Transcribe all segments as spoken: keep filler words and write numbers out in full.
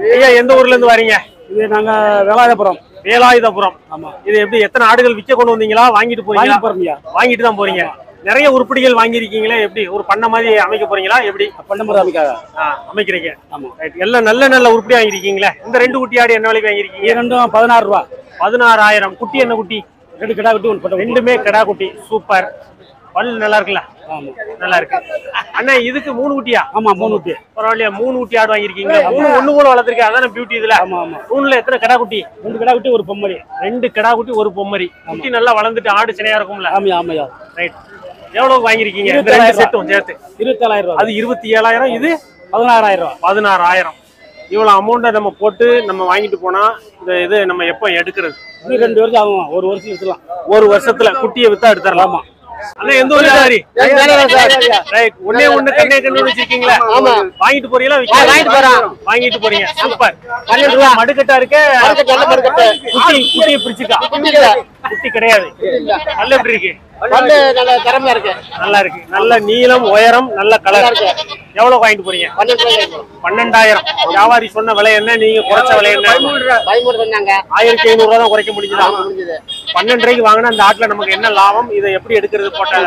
ஐயா எந்த ஊர்ல இருந்து வரீங்க? இது நாங்க வேலாயுதபுரம். வேலாயுதபுரம். ஆமா. இது எப்படி எத்தனை ஆடுகள் விற்க கொண்டு வந்தீங்களா வாங்கிட்டு போறீங்களா? வாங்கிட்டு தான் போறீங்க. நிறைய உருப்படிகள் வாங்கியிருக்கீங்களே, எப்படி ஒரு பண்ண மாதிரி அமைக்க போறீங்களா? எப்படி பண்ண மாதிரி அமைக்காத அமைக்கிறீங்க? ஆமா. எல்லாம் நல்ல நல்ல உருப்படி வாங்கிருக்கீங்களே. இந்த ரெண்டு குட்டி ஆடு என்ன விலைக்கு வாங்கிருக்கீங்க? ரெண்டும் பதினாறு ரூபா. பதினாறாயிரம். குட்டி என்ன குட்டி? ரெண்டு கிடா குட்டி. ரெண்டுமே கிடா குட்டி. சூப்பர். பல் நல்லா இருக்குல்ல? ஆமா நல்லா இருக்கு. அண்ணா இதுக்கு மூணு குட்டியா? ஆமா மூணு குட்டி. பரவாயில்லையா, மூணு குட்டி ஆடு வாங்கிருக்கீங்க. மூணு ஒண்ணு போல வளர்த்துருக்கேன், அதான பியூட்டி இதுல. ஆமா ஆமா. மூணுல எத்தனை கிடா குட்டி? ரெண்டு கிடா குட்டி ஒரு பொம்மரி. ரெண்டு கிடா குட்டி ஒரு பொம்மரி. குட்டி நல்லா வளர்ந்துட்டு ஆடு சினையா இருக்கும்ல? ஆமா ஆமாயா. ரைட். எவ்வளவு வாங்கிருக்கீங்க இந்த ரெண்டு செட்டும் சேர்த்து? இருபத்தி ஏழாயிரம் ரூபாய். அது இருபத்தி ஏழாயிரம். இது பதினாறாயிரம் ரூபாய். பதினாறாயிரம். இவ்வளவு அமௌண்ட்டை நம்ம போட்டு நம்ம வாங்கிட்டு போனா இந்த இது நம்ம எப்ப எடுக்கிறது? ரெண்டு வருஷம் ஆகும். ஒரு வருஷம் எடுத்துலாம். ஒரு வருஷத்துல குட்டியை வித்தா எடுத்துடலாமா? அண்ணா எந்த ஊர் சாரி? ரைட். ஒண்ணே ஒண்ணு கண்ணே கண்ணு வச்சிருக்கீங்களா? ஆமா. வாங்கிட்டு போறீங்களா? வாங்கிட்டு போறேன். வாங்கிட்டு போறீங்க. சூப்பர். பன்னெண்டு ரூபாய் மடுக்கட்டா இருக்கு. குட்டி குட்டியை பிரிச்சுக்கா? குட்டி கிடையாது. நல்ல எப்படி இருக்கு? நல்ல தரமா இருக்கு. நல்லா இருக்கு. நல்ல நீளம் உயரம் நல்ல கலர். எவ்வளவு வாங்கிட்டு போறீங்க? பன்னெண்டாயிரம். வியாபாரி சொன்ன விலை என்ன, நீங்க குறைச்ச விலை என்ன? பதிமூணு சொன்னாங்க. ஆயிரத்தி ஐநூறு ரூபா தான் குறைக்க முடிஞ்சதா? பன்னெண்டு ரூபாய்க்கு வாங்கினா அந்த ஆட்டுல நமக்கு என்ன லாபம்? இதை எப்படி எடுக்கிறது? போட்டா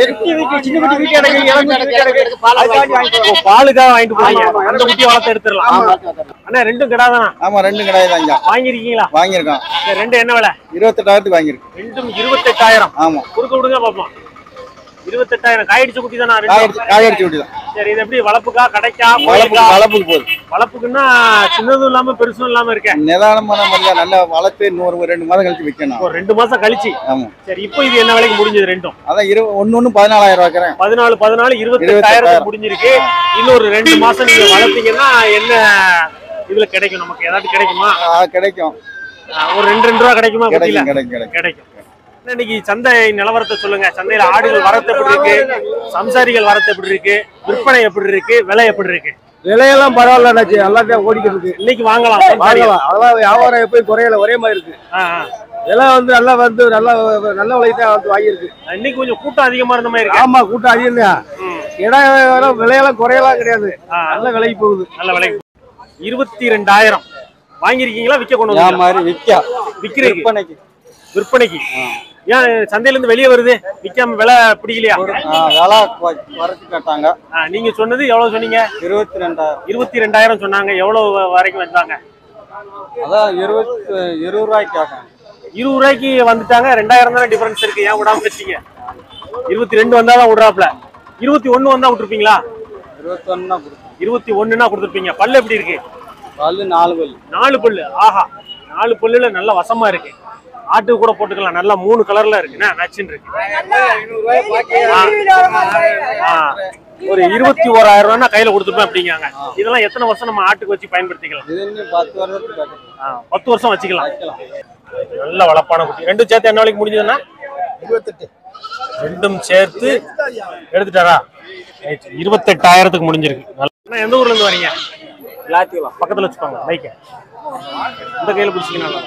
பாலுக்காக வாங்கிட்டு போறீங்க. அந்த குட்டியை வளர்த்து எடுத்துடலாம். அண்ணா ரெண்டும் கிடாதானா? ஆமா ரெண்டும் கிடாது. வாங்கிருக்கீங்களா? வாங்கிருக்கோம். ரெண்டு என்ன விலை? இருபத்தெட்டாயிரத்துக்கு வாங்கிருக்கு. ரெண்டும் இருபத்தெட்டாயிரம். ஆமா. குறுக்க விடுங்க பாப்போம். இருபத்தெட்டாயிரம். காயடிச்ச குட்டி தானா? காயடிச்ச குட்டி தான். சரி, இது எப்படி வளர்ப்புக்கா கடைக்கா? வளர்ப்புக்கு போகுது. வளர்ப்புக்குன்னா சின்னதும் இல்லாம பெருசும் இல்லாம இருக்க நிதானமான முறையா நல்லா வளர்த்து இன்னொரு ரெண்டு மாதம் கழிச்சு விற்கணும். ஒரு ரெண்டு மாசம் கழிச்சு. ஆமா. சரி, இப்போ இது என்ன விலைக்கு முடிஞ்சது? ரெண்டும் அதான் இரு ஒன்னு ஒண்ணு பதினாலாயிரம் ரூபாய் வைக்கிறேன். பதினாலு பதினாலு இருபத்தெட்டாயிரத்துக்கு முடிஞ்சிருக்கு. இன்னொரு ரெண்டு மாசம் நீங்க வளர்த்தீங்கன்னா என்ன இதுல கிடைக்கும்? நமக்கு ஏதாவது கிடைக்குமா? கிடைக்கும். ஒரு ரெண்டு ரெண்டு ரூபா கிடைக்குமா? கிடைக்கும் கிடைக்கும் கிடைக்கும். இன்னைக்கு சந்தை நிலவரத்தை சொல்லுங்க. சந்தையில ஆடுகள் வரத்து எப்படி இருக்கு? சம்சாரிகள் வரத்து எப்படி இருக்கு? விற்பனை எப்படி இருக்கு? விலை எப்படி இருக்கு? விலையெல்லாம் பரவாயில்ல, எல்லாத்தையும் ஓடிக்கிட்டு இருக்கு. இன்னைக்கு வாங்கலாம் வாங்கலாம். அதெல்லாம் வியாபாரம் எப்பயும் குறையல, ஒரே மாதிரி இருக்கு. விலை வந்து நல்லா வந்து நல்ல நல்ல விலைக்கு தான் வந்து வாங்கியிருக்கு. இன்னைக்கு கொஞ்சம் கூட்டம் அதிகமா இருந்த மாதிரி இருக்கு. ஆமா கூட்டம் அதிகம் தான். இடம் விலையெல்லாம் குறையலாம் கிடையாது, நல்ல விலைக்கு போகுது. நல்ல விலைக்கு. இருபத்தி ரெண்டாயிரம் வாங்கிருக்கீங்களா? விற்க கொண்டு வந்து மாதிரி விற்க விற்கிறீங்க? விற்பனைக்கு. விற்பனைக்கு. ஏன் சந்தையில இருந்து வெளியே வருது? விற்காம விலை பிடிக்கலையா? விலை குறைச்சு கேட்டாங்க. நீங்க சொன்னது எவ்வளவு சொன்னீங்க? இருபத்தி ரெண்டாயிரம். இருபத்தி ரெண்டாயிரம் சொன்னாங்க. எவ்வளவு வரைக்கும் வந்தாங்க? அதான் இருபத்தி இருபது ரூபாய்க்கு கேட்காங்க. இருபது ரூபாய்க்கு வந்துட்டாங்க. ரெண்டாயிரம் தானே டிஃபரன்ஸ் இருக்கு. ஏன் விடாம வச்சீங்க? இருபத்தி ரெண்டு வந்தாதான் விடுறாப்ல. இருபத்தி ஒண்ணு வந்தா விட்டுருப்பீங்களா? இருபத்தி ஒண்ணு இருபத்தி ஒண்ணுன்னா கொடுத்துருப்பீங்க. பல்லு எப்படி இருக்கு? பல்லு நாலு பல்லு. நாலு பல்லு. ஆஹா, நாலு பல்லுல நல்ல வசமா இருக்கு. ஆட்டு கூட போட்டுக்கலாம். நல்லா மூணு கலர்ல இருக்குன்னா மேட்சின் இருக்கு. ஒரு இருபத்தி ஓராயிரம் ரூபாய்னா கையில கொடுத்துருப்பேன் அப்படிங்காங்க. இதெல்லாம் எத்தனை வருஷம் நம்ம ஆட்டுக்கு வச்சு பயன்படுத்திக்கலாம்? பத்து வருஷம் பத்து வருஷம் வச்சுக்கலாம். நல்ல வளப்பான குட்டி. ரெண்டும் சேர்த்து என்ன விலைக்கு முடிஞ்சதுன்னா? இருபத்தெட்டு. ரெண்டும் சேர்த்து எடுத்துட்டாரா? இருபத்தெட்டாயிரத்துக்கு முடிஞ்சிருக்கு. எந்த ஊர்ல இருந்து வரீங்க? பக்கத்துல வச்சுப்பாங்க பைக்க. இந்த கையில பிடிச்சிக்கணும்.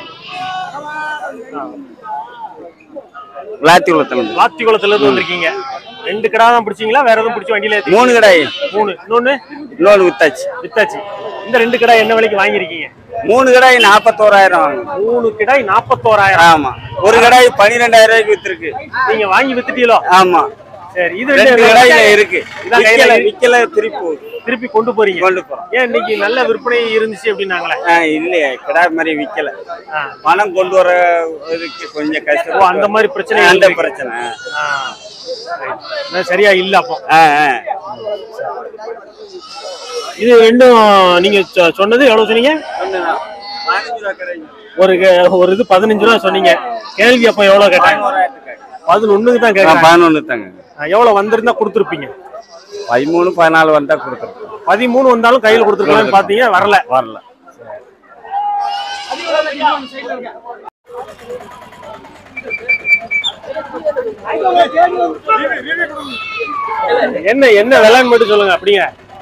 விளாத்திக்குளத்துல இருந்து வந்திருக்கீங்க. ரெண்டு கடை தான் பிடிச்சீங்களா? வேற எதுவும் பிடிச்சி வண்டியில? மூணு கடை. மூணு. இன்னொன்னு இன்னொன்னு வித்தாச்சு. வித்தாச்சு. இந்த ரெண்டு கடை என்ன விலைக்கு வாங்கிருக்கீங்க? மூணு கடாய் நாப்பத்தோராயிரம். மூணு கடாய் நாப்பத்தோராயிரம். ஆமா. ஒரு கடாய் பன்னிரெண்டாயிரம் ரூபாய்க்கு வித்துருக்கு. நீங்க வாங்கி வித்துட்டீங்களோ? ஆமா. சரி, இது ரெண்டு கடாயில இருக்கு. விக்கல விக்கல திருப்பி திருப்பி கொண்டு போறீங்க. கொண்டு போறோம். ஏன் இன்னைக்கு நல்ல விற்பனை இருந்துச்சு அப்படின்னாங்களே? இல்லையே, கடாய் மாதிரி விக்கல. பணம் கொண்டு வர இதுக்கு கொஞ்சம் கஷ்டம். அந்த மாதிரி பிரச்சனை. அந்த பிரச்சனை சரியா இல்ல. அப்போ இது ரெண்டும் நீங்க சொன்னது எவ்வளவு சொன்னீங்க? ஒரு ஒரு இது பதினஞ்சு ரூபா சொன்னீங்க. கேள்வி அப்ப எவ்வளவு கேட்டாங்க? பதினொன்னுக்கு தான் கேட்க. பதினொன்னு தாங்க. எவ்வளவு வந்திருந்தா கொடுத்துருப்பீங்க? பதிமூணு பதினாலு வந்தா கொடுத்துருக்கோம். பதிமூணு வந்தாலும் கையில் கொடுத்துருக்கலாம். பாத்தீங்க வரல. வரல. என்ன என்ன விலைன்னு மட்டும் சொல்லுங்க. அப்படிங்க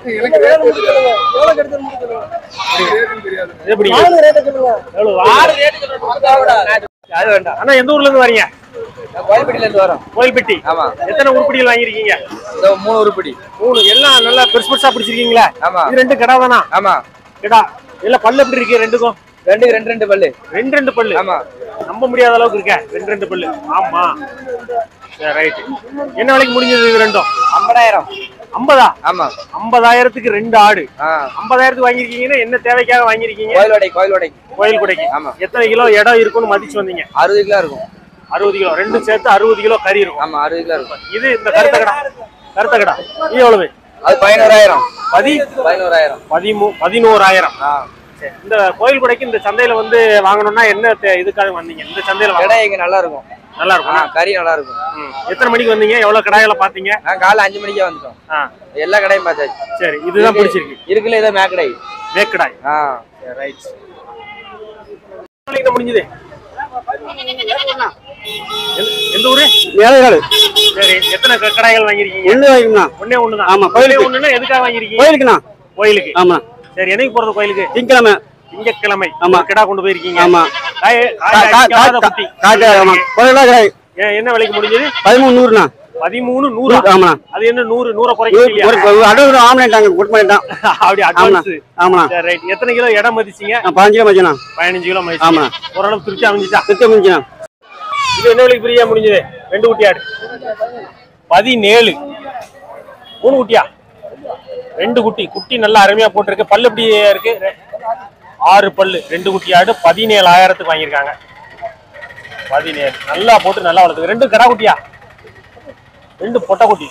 அண்ணா எந்த ஊர்ல இருந்து வரீங்க? கோயில்பட்டியில இருந்து வரோம். கோயில்பட்டி. ஆமா. எத்தனை உருப்படிகள் வாங்கிருக்கீங்க? மூணு உருப்படி. மூணு. எல்லாம் நல்லா பெருசு பெருசா பிடிச்சிருக்கீங்களா? ஆமா. இது ரெண்டு கடை தானா? ஆமா. கடா இல்ல பல்லு எப்படி இருக்கு ரெண்டுக்கும்? ரெண்டுக்கு ரெண்டு ரெண்டு பல்லு. ரெண்டு ரெண்டு பல்லு. ஆமா. நம்ப முடியாத அளவுக்கு இருக்க ரெண்டு ரெண்டு பல்லு. ஆமா சரி ரைட். என்ன விலைக்கு முடிஞ்சது இது ரெண்டும்? ஐம்பதாயிரம். ஐம்பதா? ஆமா. ஐம்பதாயிரத்துக்கு ரெண்டு ஆடு. ஐம்பதாயிரத்துக்கு வாங்கிருக்கீங்கன்னா என்ன தேவைக்காக வாங்கிருக்கீங்க? கோயில் வடை கோயில் வடை கோயில் கொடைக்கு. ஆமா. எத்தனை கிலோ இடம் இருக்குன்னு மதிச்சு வந்தீங்க? அறுபது கிலோ இருக்கும். அறுபது கிலோ ரெண்டும் சேர்த்து அறுபது கிலோ கறி இருக்கும். ஆமா அறுபது கிலோ இருக்கும். இது இந்த கருத்த கடா கருத்த கடா இது எவ்வளவு? அது பதினோராயிரம். பதி பதினோராயிரம். பதிமூ பதினோராயிரம். இந்த கோயில் கொடைக்கு இந்த சந்தையில வந்து வாங்கணும்னா என்ன இதுக்காக வந்தீங்க? இந்த சந்தையில கடை இங்க நல்லா இருக்கும். நல்லா இருக்கும். கறி நல்லா இருக்கும். எத்தனை மணிக்கு வந்தீங்க? எவ்வளவு கடாய்களை பாத்தீங்க? நான் காலைல அஞ்சு மணிக்கே வந்துட்டோம். எல்லா கடையும் பார்த்தாச்சு. சரி இதுதான் பிடிச்சிருக்கு. இருக்குல்ல இதான் மேக்கடாய். மேக்கடாய். ஆ சரி ரைட். நாளைக்கு முடிஞ்சது. எந்த ஊரு? மேலகாடு. சரி எத்தனை கடாய்கள் வாங்கிருக்கீங்க? ஒண்ணு வாங்கினா. ஒண்ணே ஒண்ணுதான். ஆமா கோயிலுக்கு. ஒண்ணுன்னா எதுக்காக வாங்கிருக்கீங்க? கோயிலுக்குண்ணா. கோயிலுக்கு. ஆமா. சரி என்னைக்கு போறது கோயிலுக்கு? திங்கக்கிழமை. திங்கக்கிழமை. ஆமா. கிடா கொண்டு போயிருக்கீங்க. ஆமா. என்ன விலைக்கு முடிஞ்சது? பதிமூணு நூறுண்ணா. பதிமூணு நூறு. ஆமா. அது என்ன நூறு நூற குறைக்க அடவு ஆம்லேட்டாங்க குட் பண்ணிட்டான். அப்படி அட்வான்ஸ். ஆமா. சரி ரைட். எத்தனை கிலோ இடம் மதிச்சீங்க? பதினஞ்சு கிலோ மதிச்சனா. பதினஞ்சு கிலோ மதிச்சீங்க. ஆமா. ஓரளவு திருச்சி அமைஞ்சிட்டா? திருச்சி அமைஞ்சினா. இது என்ன விலைக்கு பிரியா முடிஞ்சது? ரெண்டு குட்டி ஆடு. பதினேழு. மூணு குட்டியா? ரெண்டு குட்டி. குட்டி நல்லா அருமையா போட்டிருக்கு. பல்லு எப்படி இருக்கு? ஆறு பல்லு. ரெண்டு குட்டி ஆடு பதினேழாயிரத்துக்கு வாங்கியிருக்காங்க. பதினேழு நல்லா போட்டு நல்லா வளர்த்துக்கு. ரெண்டு கடா குட்டியா? ரெண்டு பொட்டை குட்டி.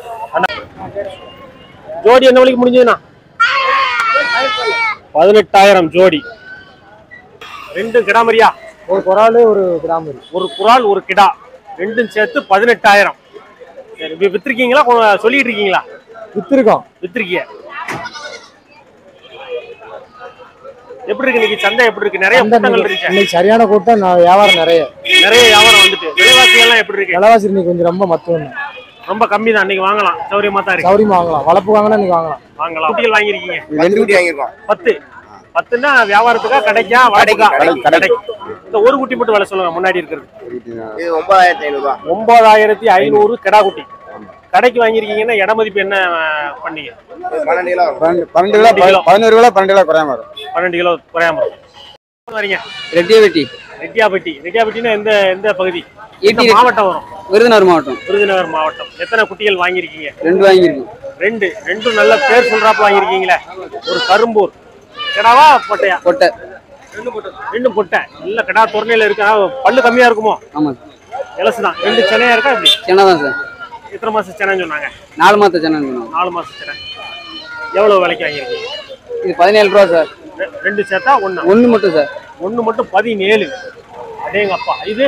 ஜோடி என்ன விலைக்கு முடிஞ்சதுண்ணா? பதினெட்டாயிரம் ஜோடி. ரெண்டு கிடா மரியா? ஒரு குறால் ஒரு கிடாமரி. ஒரு குறால் ஒரு கிடா ரெண்டும் சேர்த்து பதினெட்டாயிரம். சரி வித்திருக்கீங்களா சொல்லிட்டு இருக்கீங்களா? வித்திருக்கோம். வித்திருக்கீங்க. எப்படி இருக்கு இன்னைக்கு சந்தை? எப்படி இருக்கு? நிறைய கூட்டங்கள் இருக்கு. இன்னைக்கு சரியான கூட்டம். வியாபாரம் நிறைய நிறைய வியாபாரம் வந்துட்டு. விலைவாசி எல்லாம் எப்படி இருக்கு? விலைவாசி இன்னைக்கு கொஞ்சம் ரொம்ப மத்துவம். ரொம்ப கம்மி தான். இன்னைக்கு வாங்கலாம். சௌரியமா தான் இருக்கு. சௌரியமா வாங்கலாம். வளர்ப்பு வாங்கினா இன்னைக்கு வாங்கலாம். வாங்கலாம். குட்டிகள் வாங்கிருக்கீங்க? ரெண்டு குட்டி வாங்கிருக்கோம். பத்து. பத்துன்னா வியாபாரத்துக்கா கடைக்கா? கடைக்கு. இந்த ஒரு குட்டி மட்டும் விலை சொல்லுங்க முன்னாடி இருக்கிறது. இது ஒன்பதாயிரத்தி ஐநூறு ரூபாய். ஒன்பதாயிரத்தி ஐநூறு கிடா குட்டி. கடைக்கு வாங்கிருக்கீங்கன்னா இட மதிப்பு என்ன பண்ணீங்க? பன்னெண்டு கிலோ. பன்னெண்டு கிலோ பதினோரு கிலோ பன்னெண்டு கிலோ குறையாம வரும். பன்னெண்டு கிலோ குறையாம வரும். வரீங்க? ரெட்டியாபட்டி. ரெட்டியாபட்டி. ரெட்டியாபட்டினா எந்த எந்த பகுதி? எந்த மாவட்டம் வரும்? விருதுநகர் மாவட்டம். விருதுநகர் மாவட்டம். எத்தனை குட்டிகள் வாங்கிருக்கீங்க? ரெண்டு வாங்கிருக்கோம். ரெண்டு. ரெண்டும் நல்ல பேர் சொல்றாப்ப வாங்கிருக்கீங்களே. ஒரு கரும்பூர் கிடாவா பொட்டையா? பொட்டை. ரெண்டும் பொட்டை. நல்ல கிடா தொர்ணையில இருக்கு. பல்லு கம்மியா இருக்குமோ? ஆமா. இலசுதான். ரெண்டு சென்னையா இருக்கா? எப்படி? சென்னைதான் சார். எத்தனை மாசம் சென்னைன்னு சொன்னாங்க? நாலு மாசம் சென்னை சொன்னாங்க. நாலு மாசம் சென்னை. எவ்வளவு விலைக்கு வாங்கிருக்கீங்க? இது பதினேழு ரூபா சார். ரெண்டு சேர்த்தா ஒண்ணு? ஒண்ணு மட்டும் சார். ஒண்ணு மட்டும் பதினேழு. அடேங்கப்பா. இது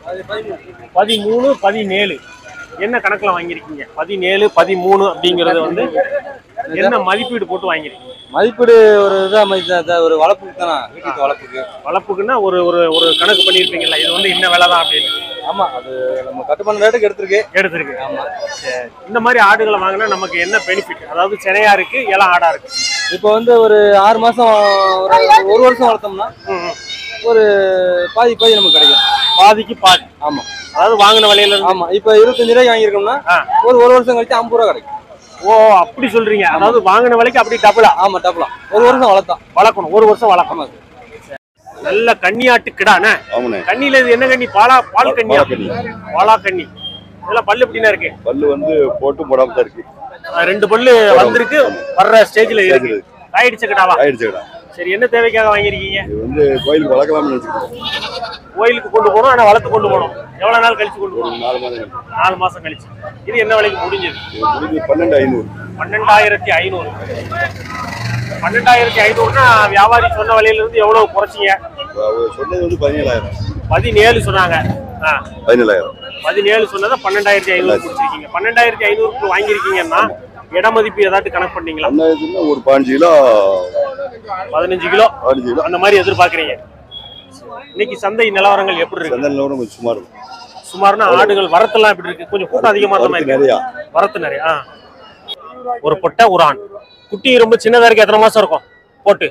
பதிமூணு பதினேழு. என்ன கணக்குல வாங்கிருக்கீங்க? பதினேழு பதிமூணு அப்படிங்கறது வந்து என்ன மதிப்பீடு போட்டு வாங்கிருக்கீங்க? மதிப்பீடு ஒரு இதா மதிப்பா ஒரு வளர்ப்புக்கு தானே. வீட்டுக்கு வளர்ப்புக்கு. வளர்ப்புக்குன்னா ஒரு ஒரு ஒரு கணக்கு பண்ணிருப்பீங்கல்ல இது வந்து இன்ன விலை தான் அப்படின்னு. ஆமா. அது நம்ம கட்டு பண்ண ரேட்டுக்கு எடுத்திருக்கு. எடுத்திருக்கு. ஆமா. சரி. இந்த மாதிரி ஆடுகளை வாங்கினா நமக்கு என்ன பெனிஃபிட்? அதாவது சென்னையா இருக்கு இளம் ஆடா இருக்கு. இப்போ வந்து ஒரு ஆறு மாசம் ஒரு வருஷம் வளர்த்தோம்னா ஒரு பாதி பாதி நமக்கு கிடைக்கும். பாதிக்கு பாதி. ஆமா. அதாவது வாங்கின விலையில இருந்து. ஆமா. இப்ப இருபத்தஞ்சு ரூபாய்க்கு வாங்கிருக்கோம்னா ஒரு ஒரு வருஷம் கழிச்சு ஐம்பது ரூபா கிடைக்கும். ஓ அப்படி சொல்றீங்க. அதாவது வாங்கின விலைக்கு அப்படி டபுளா? ஆமா டபுளா. ஒரு வருஷம் வளர்த்தா வளர்க்கணும். ஒரு வருஷம் வளர்க்கணும். நல்ல கன்னியாட்டு கிடானே. கண்ணில இது என்ன கண்ணி? பாலா பால் கன்னியா? பாலா கண்ணி. இதெல்லாம் பல்லு எப்படின்னா இருக்கு? பல்லு வந்து போட்டு போடாம தான் இருக்கு. ரெண்டு பல்லு வந்திருக்கு. வர்ற ஸ்டேஜ்ல இருக்கு. ஆயிடுச்சு கிடாவா? ஆயிடுச்சு கிடா. சரி என்ன தேவைக்காக வாங்கிருக்கீங்க? இது வந்து கோயிலுக்கு வளர்க்கலாம்னு நினைச்சிருக்கோம். கோயிலுக்கு கொண்டு போகணும். ஆனா வளர்த்து கொண்டு போகணும். எவ்வளவு நாள் கழிச்சு கொண்டு போகணும்? நாலு மாதம். நாலு மாசம் கழிச்சு. இது என்ன விலைக்கு முடிஞ்சது? முடிஞ்சு பன்னெண்டு ஐநூறு. பன்னெண்டாயிரத்தி ஐநூறு. பன்னெண்டாயிரத்தி ஐநூறுனா வியாபாரி சொன்ன விலையில இருந்து எவ்வளவு குறைச்சிங்க? சொன்னது வந்து பதினேழாயிரம். பதினேழு சொன்னாங்க. பதினேழாயிரம். பதினேழு சொன்னதை பன்னெண்டாயிரத்தி ஐநூறு குடிச்சிருக்கீங்க. பன்னெண்டாயிரத்தி ஐநூறுக்கு வாங்கிருக்கீங்கன்னா இட மதிப்பு ஏதாட்டு கணக்கு பண்ணீங்களா? ஒரு பதினஞ்சு கிலோ பதினஞ்சு கிலோ பதினஞ்சு கிலோ அந்த மாதிரி எதிர்பார்க்கறீங்க. இன்னைக்கு சந்தை நிலவரங்கள் எப்படி இருக்கு? சந்தை நிலவரம் கொஞ்சம் சுமார். சுமார்னா ஆடுகள் வரத்தெல்லாம் எப்படி இருக்கு? கொஞ்சம் கூட்டம் அதிகமா இருக்க மாதிரி நிறைய. வரத்து நிறைய. ஒரு பொட்டை ஒரு ஆண். குட்டி ரொம்ப சின்னதா இருக்கு. எத்தனை மாசம் இருக்கும் போட்டு?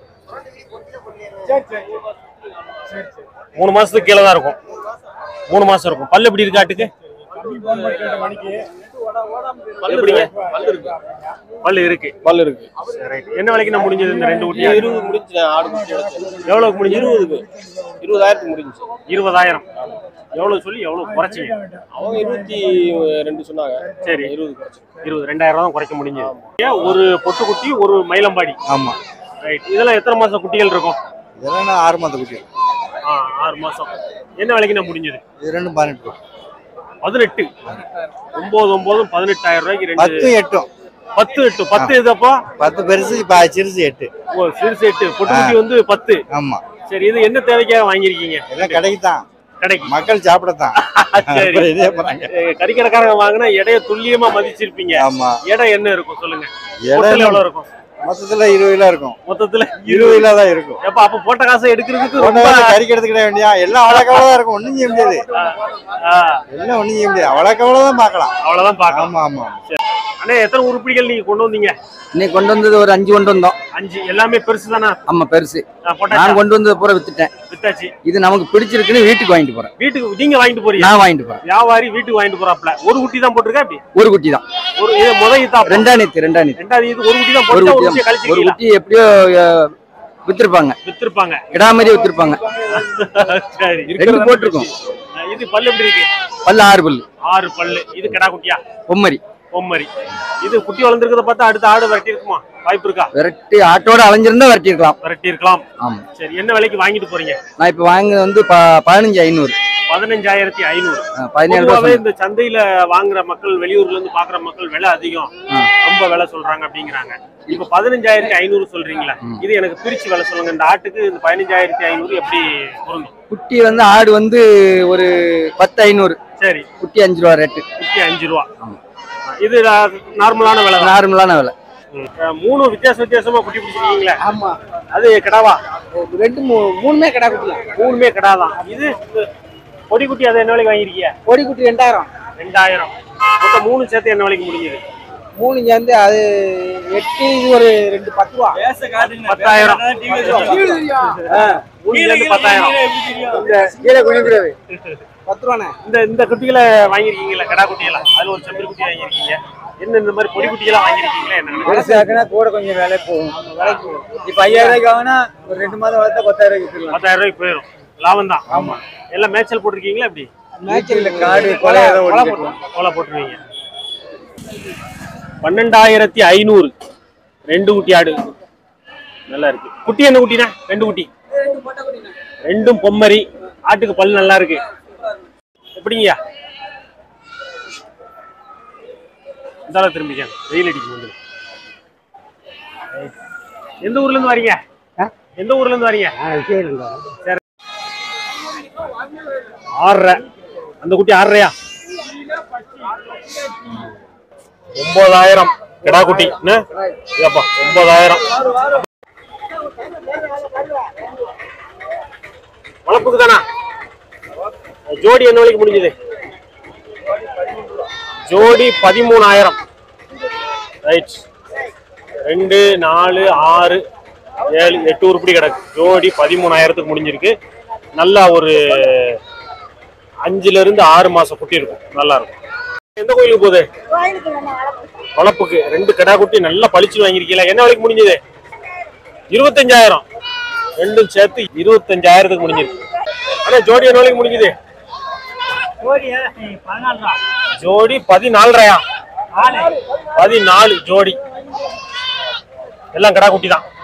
மூணு மாசத்துக்கு கீழே தான் இருக்கும். மூணு மாசம் இருக்கும். பல்லு எப்படி இருக்கு ஆட்டுக்கு? எப்படிங்க பல்லு இருக்கு பல்லு இருக்கு. என்ன விலைக்கு நான் முடிஞ்சது இந்த ரெண்டு குட்டி இருபது முடிஞ்சு ஆடு குட்டி எவ்வளவுக்கு முடிஞ்சு இருபதுக்கு இருபதாயிரத்துக்கு முடிஞ்சு. இருபதாயிரம் எவ்வளவு சொல்லி எவ்வளவு குறைச்சிங்க அவங்க இருபத்தி ரெண்டு சொன்னாங்க. சரி இருபது குறைச்சு இருபது ரெண்டாயிரம் ரூபா தான் குறைக்க முடிஞ்சது ஒரு பொட்டுக்குட்டி ஒரு மயிலம்பாடி ஆமா ரைட் இதெல்லாம் எத்தனை மாசம் குட்டிகள் இருக்கும் இதெல்லாம் ஆறு மாத குட்டி ஆ ஆறு மாசம் என்ன விலைக்கு நான் முடிஞ்சது இது ரெண்டும் பதினெட்டு ரூபா பதினெட்டு ஒன்பது ஒன்பது பதினெட்டாயிரம் ரூபாய்க்கு ரெண்டு பத்து எட்டும் பத்து எட்டு பத்து இதப்போ பத்து பெருசு இப்ப சிறுசு எட்டு ஓ சிறுசு எட்டு பொட்டுக்குட்டி வந்து பத்து ஆமா சரி இது என்ன தேவைக்காக வாங்கியிருக்கீங்க எல்லாம் கடைக்கு தான் கடைக்கு மக்கள் சாப்பிடத்தான் சரி இதே போறாங்க. கறிக்கடைக்காரங்க வாங்கினா எடைய துல்லியமா மதிச்சிருப்பீங்க ஆமா எடை என்ன இருக்கும் சொல்லுங்க எடை பொட்டல் எவ்வளவு இருக்கும் மொத்தத்துல இருபது கிலோ இருக்கும். மொத்தத்துல இருபது கிலோ தான் இருக்கும். எப்ப அப்ப போட்ட காசை எடுக்கிறதுக்கு ரொம்ப ஒண்ணு கறிக்கு எடுத்துக்கிட வேண்டியா எல்லாம் அவ்வளவு தான் இருக்கும். ஒண்ணும் செய்ய முடியாது. ஆ, எல்லாம் ஒண்ணும் செய்ய முடியாது. அவ்வளவு தான் பார்க்கலாம். அவ்வளவுதான் பார்க்கலாம். ஆமா ஆமா அண்ணே எத்தனை உருப்படிகள் நீங்க கொண்டு வந்தீங்க இன்னைக்கு கொண்டு வந்தது ஒரு அஞ்சு கொண்டு வந்தோம். அஞ்சு எல்லாமே பெருசு தானே ஆமா பெருசு. நான் போட்டாச்சு கொண்டு வந்தது பூரா வித்துட்டேன். வித்தாச்சு இது நமக்கு பிடிச்சிருக்குன்னு வீட்டுக்கு வாங்கிட்டு போறேன். வீட்டுக்கு நீங்க வாங்கிட்டு போறீங்க நான் வாங்கிட்டு போறேன். வியாபாரி வீட்டுக்கு வாங்கிட்டு போறாப்ல ஒரு குட்டி தான் போட்டிருக்கா அப்படி ஒரு குட்டி தான். ஒரு இது முதல் இதா ரெண்டா நேத்து ரெண்டா நேத்து ரெண்டாவது இது ஒரு குட்டி தான் ஒரு போட்டு குட்டி ஒரு குட்டி தான். ஒரு கழிச்சிருக்கீங்க குட்டி எப்படியோ அஹ், வித்திருப்பாங்க. வித்திருப்பாங்க இடா மாதிரி வித்திருப்பாங்க. சரி ரெண்டு போட்டிருக்கோம். இது பல்லு எப்படி இருக்கு பல்லு ஆறு பல்லு. ஆறு பல்லு இது கடா குட்டியா பொம்மரி பொம்மரி இது குட்டி வளர்ந்துருக்கிறத பார்த்தா அடுத்த ஆடு விரட்டி இருக்குமா வாய்ப்பு இருக்கா விரட்டி ஆட்டோட அலைஞ்சிருந்தா விரட்டி இருக்கலாம். விரட்டி இருக்கலாம் ஆமா சரி என்ன விலைக்கு வாங்கிட்டு போறீங்க நான் இப்ப வாங்கினது வந்து ப- பதினஞ்சு ஐநூறு பதினஞ்சாயிரத்தி ஐநூறு அஹ், பதினேழு ரூபா பொதுவாவே சொன்னேன். இந்த சந்தையில வாங்குற மக்கள் வெளியூர்ல இருந்து பாக்குற மக்கள் விலை அதிகம் ஆ. ரொம்ப விலை சொல்றாங்க அப்படிங்கிறாங்க இப்ப பதினஞ்சாயிரத்தி ஐநூறு சொல்றீங்களா இது எனக்கு பிரிச்சு விலை சொல்லுங்க இந்த ஆட்டுக்கு இந்த பதினஞ்சாயிரத்தி ஐநூறு எப்படி பொருந்தும் குட்டி வந்து ஆடு வந்து ஒரு பத்து ஐநூறு. சரி குட்டி அஞ்சு ரூபா ரேட்டு. குட்டி அஞ்சு ரூபா இது நார்மலான விலை தான். நார்மலான விலை. ம். அஹ் மூணு வித்தியாச வித்தியாசமா குட்டி பிடிச்சிருக்கீங்களா ஆமா அது கிடாவா ரெண்டு மூணுமே கடா குட்டி. மூணுமே கிடாதான் இது பொடி குட்டி அதை என்ன விலைக்கு வாங்கிருக்கீங்க கோடி குட்டி ரெண்டாயிரம். ரெண்டாயிரம் மொத்தம் மூணு சேர்த்து என்ன விலைக்கு முடிஞ்சது மூணு சேர்ந்து அது எட்டு இது ஒரு ரெண்டு பத்து ரூபா. பத்தாயிரம் மூணு சேர்ந்து பத்தாயிரம் இந்த கீழே குடிக்கிறது பத்து ரூபாண்ணே. இந்த இந்த குட்டிகளை வாங்கிருக்கீங்களா கடா குட்டியெல்லாம் அதுல ஒரு செம்பரி குட்டி வாங்கிருக்கீங்க என்ன இந்த மாதிரி பொடி குட்டியெல்லாம் வாங்கிருக்கீங்களா என்ன பெருசாக்குனா கூட கொஞ்சம் விலை போகும். இப்ப ஐயாயிரம் ரூபாய்க்கு வாங்கினா ஒரு ரெண்டு மாதம் வளர்த்தா பத்தாயிரம் ரூபாய்க்கு பத்தாயிரம் ரூபாய்க்கு போயிடும் லாபம் தான் ஆமா எல்லாம் மேய்ச்சல் போட்டிருக்கீங்களா எப்படி மேய்ச்சல் காடு கொலை கோலா போட்டுருவீங்க பன்னெண்டாயிரத்தி ஐநூறு ரெண்டு குட்டி ஆடு நல்லா இருக்கு குட்டி என்ன குட்டினா ரெண்டு குட்டி ரெண்டும் பொம்மரி ஆட்டுக்கு பல் நல்லா இருக்கு எப்படிங்கய்யா இதால திரும்பிக்க வெயில் அடிக்கும் வந்து எந்த ஊர்ல இருந்து வரீங்க எந்த ஊர்ல இருந்து வரீங்க சரி ஆறரை அந்த குட்டி ஆறரையா ஒன்பதாயிரம் கிடா குட்டி என்ன ஏப்பா ஒன்பதாயிரம் வளர்ப்புக்கு தானா ஜோடி என்ன விலைக்கு முடிஞ்சது ஜோடி பதிமூணாயிரம் ரைட் ரெண்டு நாலு ஆறு ஏழு எட்டு உருப்படி கிடக்கு ஜோடி பதிமூணாயிரத்துக்கு முடிஞ்சிருக்கு நல்லா ஒரு அஞ்சுல இருந்து ஆறு மாசம் குட்டி இருக்கும் நல்லா இருக்கும் எந்த கோயிலுக்கு போகுது வளப்புக்கு ரெண்டு கடா குட்டி நல்லா பளிச்சு வாங்கிருக்கீங்களா என்ன விலைக்கு முடிஞ்சது இருபத்தஞ்சாயிரம் ரெண்டும் சேர்த்து இருபத்தஞ்சாயிரத்துக்கு முடிஞ்சிருக்கு ஆனா ஜோடி என்ன விலைக்கு முடிஞ்சது ஜோடி பதினாலரையா பதினாலு ஜோடி எல்லாம் கடா குட்டி தான்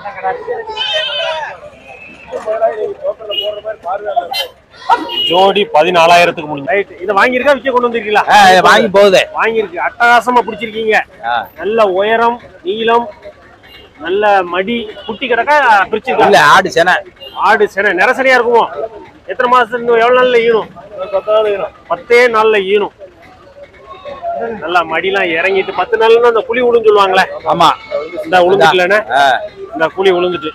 ஜோடி பதினாலாயிரத்துக்கு முடிஞ்சு ரைட் இதை வாங்கியிருக்கா விற்க கொண்டு வந்திருக்கீங்களா வாங்கி போகுது. வாங்கியிருக்கு அட்டகாசமா பிடிச்சிருக்கீங்க நல்ல உயரம் நீளம் நல்ல மடி குட்டி கிடக்கா பிரிச்சிருக்கா ஆடு சென ஆடு சென நிறசரியா இருக்குமோ எத்தனை மாசம் இன்னும் எவ்வளவு நாள்ல ஈனும் பத்தே நாள்ல ஈனும் நல்லா மடிலாம் இறங்கிட்டு பத்து நாள்னா அந்த குழி உளுந்து சொல்லுவாங்களே ஆமா இந்த உளுந்துட்டுலன்னு இந்த குழி உளுந்துட்டு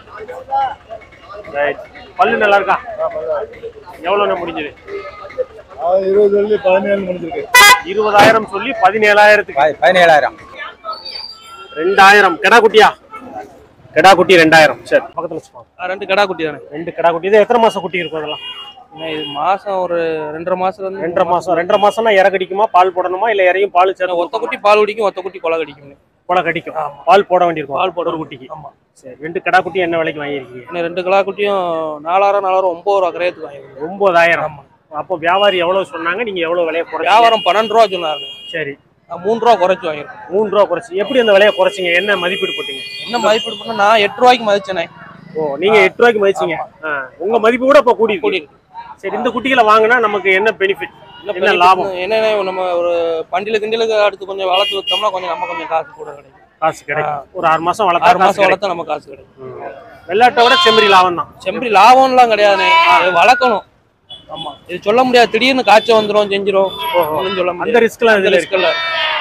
பல்லு நல்லா இருக்கா எவ்வளவு முடிஞ்சது இருபது சொல்லி பதினேழு முடிஞ்சிருக்கு. இருபதாயிரம் சொல்லி பதினேழாயிரத்துக்கு பதினேழாயிரம் ரெண்டாயிரம் கெடா குட்டியா கெடா குட்டி ரெண்டாயிரம் சரி பக்கத்துல வச்சுக்கோங்க ரெண்டு கடா குட்டி தானே. ரெண்டு கெடா குட்டி இது எத்தனை மாசம் குட்டி இருக்கும் அதெல்லாம் இது மாசம் ஒரு ரெண்டரை மாசத்துல இருந்து ரெண்டரை மாசம் ரெண்டரை மாசம்னா இற கடிக்குமா, பால் போடணுமா, இல்ல இறையும் பால் சேர்த்து ஒத்த குட்டி பால் குடிக்கும், ஒத்த குட்டி கொலை கடிக்கும். கொலை கடிக்கும், பால் போட வேண்டியிருக்கும். பால் போட ஒரு குட்டிக்கு. ஆமா. சரி, ரெண்டு கடா குட்டி என்ன விலைக்கு வாங்கியிருக்கீங்க? இன்னும் ரெண்டு கிலா குட்டியும் நாலாயிரம் நாலாயிரம் ஒன்பது ரூபா கிரயத்துக்கு வாங்கிருக்கோம். ஒன்பதாயிரம். அப்போ வியாபாரி எவ்வளவு சொன்னாங்க, நீங்க எவ்வளவு விலையை போட? வியாபாரம் பன்னெண்டு ரூபா சொன்னாரு. சரி, மூணு ரூபா குறைச்சு வாங்கிருக்கோம். மூணு ரூபா குறைச்சு. எப்படி அந்த விலையை குறைச்சிங்க? என்ன மதிப்பீடு போட்டீங்க? என்ன மதிப்பீடு பண்ணா நான் எட்டு ரூபாய்க்கு மதிச்சேனே. ஓ, நீங்க எட்டு ரூபாய்க்கு மதிச்சீங்க. உங்க மதிப்பு கூட இப்ப கூடி கூடி இருக்கு. சரி, இந்த குட்டிகளை வாங்கினா நமக்கு என்ன பெனிஃபிட், என்ன லாபம்? என்ன நம்ம ஒரு பண்டில கிண்டிலுக்கு அடுத்து கொஞ்சம் வளர்த்து விட்டோம்னா கொஞ்சம் நம்ம கொஞ்சம் காசு கூட கிடைக்கும். காசு கிடைக்கும். ஒரு ஆறு மாசம் ஆறு வளர்த்தா மாசம் வளர்த்தா நம்ம காசு கிடைக்கும். வெள்ளாட்டோட செம்மறி லாபம் தான். செம்பரி லாபம்லாம் கிடையாதுண்ணே, வளர்க்கணும். ஆமா, இது சொல்ல முடியாது. திடீர்னு காய்ச்சல் வந்துடும், செஞ்சிடும். சொல்ல அந்த ரிஸ்க்லாம் ரிஸ்க் இல்ல.